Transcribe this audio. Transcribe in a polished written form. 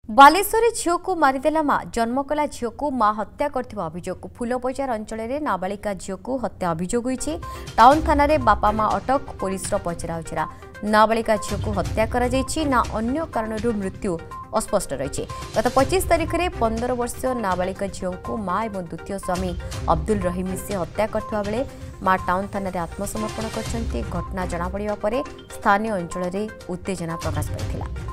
बालेश्वर झील को मारिदेला मां जन्म कला झील को मां हत्या करथिबा अभियोग फूलबजार अंचल में नाबालिका झील को हत्या अभियोग होईछि। टाउन थाना रे बापा मां अटक पुलिस पचराउचरा नाबालिका झील को हत्या करा जायछि ना अन्य कारणरू मृत्यु अस्पष्ट रही। गत 25 तारिख में 15 वर्षीय नाबालिका झील को मां और द्वितीय स्वामी अब्दुल रहीम से हत्या करथिबा बेले मां टाउन थाना रे आत्मसमर्पण करछन्ती। घटना जणापड़ा पर स्थानीय अंचल में उत्तेजना प्रकाश पाइथिला।